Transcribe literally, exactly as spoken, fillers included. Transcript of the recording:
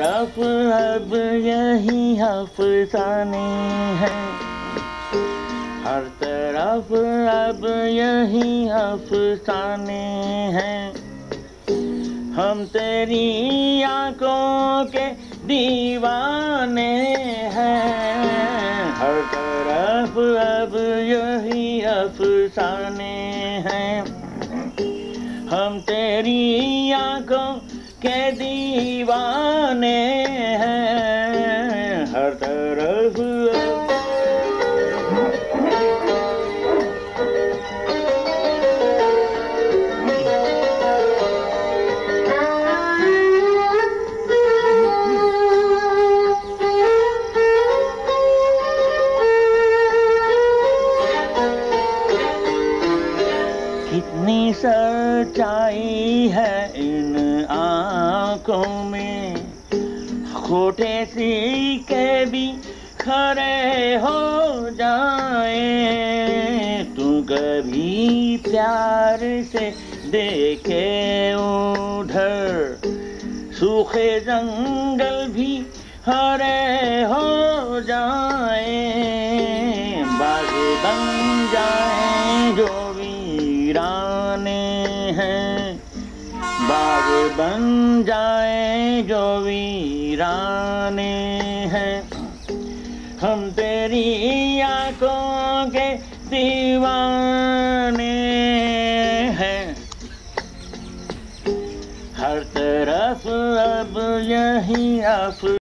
तरफ अब यही अफसाने हैं, हर तरफ अब यही अफसाने हैं। हम तेरी आंखों के दीवाने हैं, हर तरफ अब यही अफसाने हैं। हम तेरी आंखों के दीवाने हैं, हर तरफ कितनी सच्चाई है इन आँखों में, खोटे सिक्के भी खरे हो जाए। तू कभी प्यार से देखे उधर, सूखे जंगल भी हरे हो जाए। बाग बन जाए जो वीराने हैं, बाग बन जाए जो वीराने हैं। हम तेरी आंखों के दीवाने हैं, हर तरफ अब यही अफ